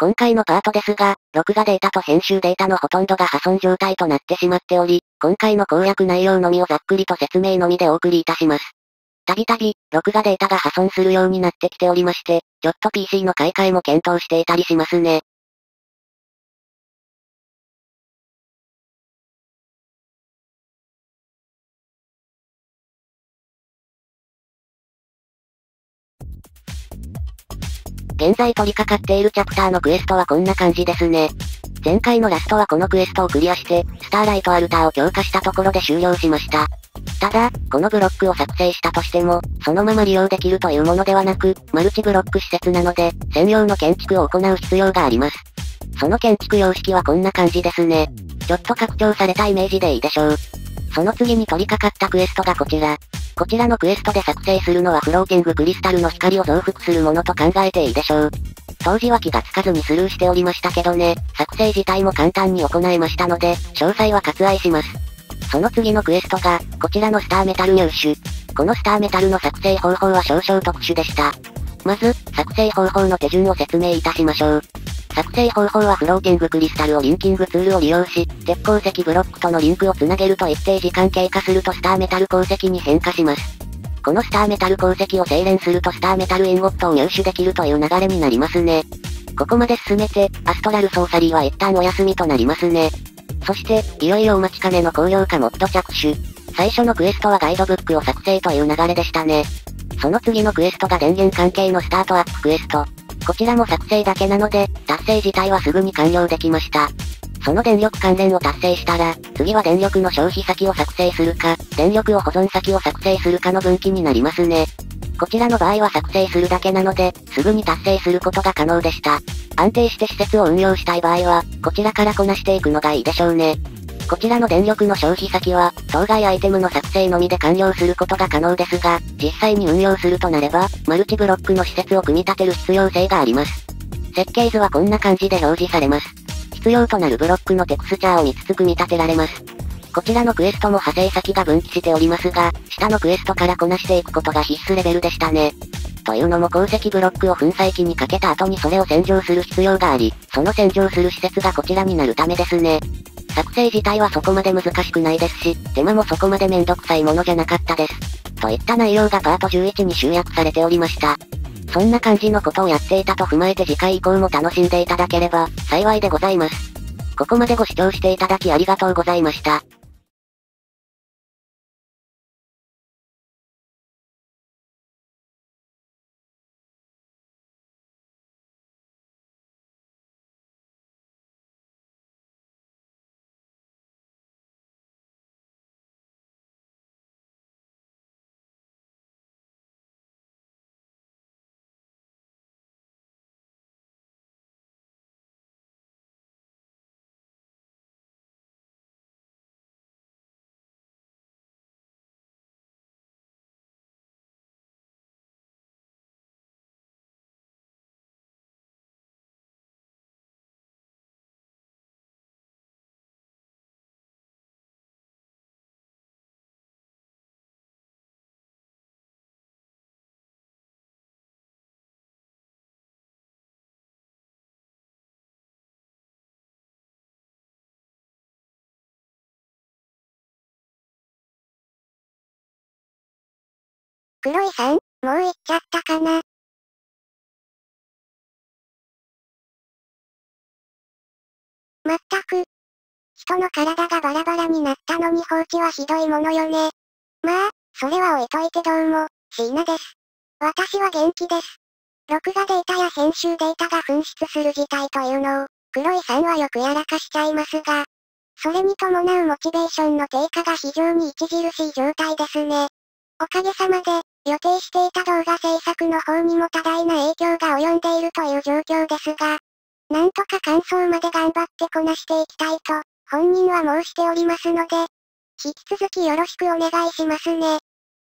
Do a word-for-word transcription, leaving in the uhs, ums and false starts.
今回のパートですが、録画データと編集データのほとんどが破損状態となってしまっており、今回の攻略内容のみをざっくりと説明のみでお送りいたします。たびたび、録画データが破損するようになってきておりまして、ちょっと ピーシー の買い替えも検討していたりしますね。現在取り掛かっているチャプターのクエストはこんな感じですね。前回のラストはこのクエストをクリアして、スターライトアルターを強化したところで終了しました。ただ、このブロックを作成したとしても、そのまま利用できるというものではなく、マルチブロック施設なので、専用の建築を行う必要があります。その建築様式はこんな感じですね。ちょっと拡張されたイメージでいいでしょう。その次に取り掛かったクエストがこちら。こちらのクエストで作成するのはフローティングクリスタルの光を増幅するものと考えていいでしょう。当時は気がつかずにスルーしておりましたけどね、作成自体も簡単に行えましたので、詳細は割愛します。その次のクエストが、こちらのスターメタル入手。このスターメタルの作成方法は少々特殊でした。まず、作成方法の手順を説明いたしましょう。作成方法はフローティングクリスタルをリンキングツールを利用し、鉄鉱石ブロックとのリンクをつなげると一定時間経過するとスターメタル鉱石に変化します。このスターメタル鉱石を精錬するとスターメタルインゴットを入手できるという流れになりますね。ここまで進めて、アストラルソーサリーは一旦お休みとなりますね。そして、いよいよお待ちかねの高量化モッド着手。最初のクエストはガイドブックを作成という流れでしたね。その次のクエストが電源関係のスタートアップクエスト。こちらも作成だけなので、達成自体はすぐに完了できました。その電力関連を達成したら、次は電力の消費先を作成するか、電力を保存先を作成するかの分岐になりますね。こちらの場合は作成するだけなので、すぐに達成することが可能でした。安定して施設を運用したい場合は、こちらからこなしていくのがいいでしょうね。こちらの電力の消費先は、当該アイテムの作成のみで完了することが可能ですが、実際に運用するとなれば、マルチブロックの施設を組み立てる必要性があります。設計図はこんな感じで表示されます。必要となるブロックのテクスチャーをみっつ組み立てられます。こちらのクエストも派生先が分岐しておりますが、下のクエストからこなしていくことが必須レベルでしたね。というのも鉱石ブロックを粉砕機にかけた後にそれを洗浄する必要があり、その洗浄する施設がこちらになるためですね。作成自体はそこまで難しくないですし、手間もそこまでめんどくさいものじゃなかったです。といった内容がパートじゅういちに集約されておりました。そんな感じのことをやっていたと踏まえて次回以降も楽しんでいただければ、幸いでございます。ここまでご視聴していただきありがとうございました。 黒井さん、もう行っちゃったかな。まったく。人の体がバラバラになったのに放置はひどいものよね。まあ、それは置いといてどうも、椎名です。私は元気です。録画データや編集データが紛失する事態というのを、黒井さんはよくやらかしちゃいますが、それに伴うモチベーションの低下が非常に著しい状態ですね。おかげさまで、予定していた動画制作の方にも多大な影響が及んでいるという状況ですが、なんとか完走まで頑張ってこなしていきたいと、本人は申しておりますので、引き続きよろしくお願いしますね。